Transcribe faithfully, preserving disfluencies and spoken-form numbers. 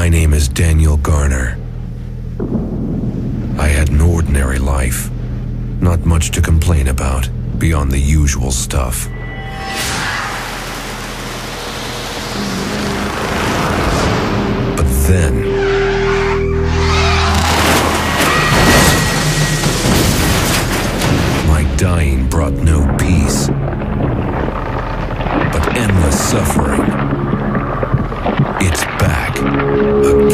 My name is Daniel Garner. I had an ordinary life. Not much to complain about, beyond the usual stuff. But then... my dying brought no peace, but endless suffering. It's back again.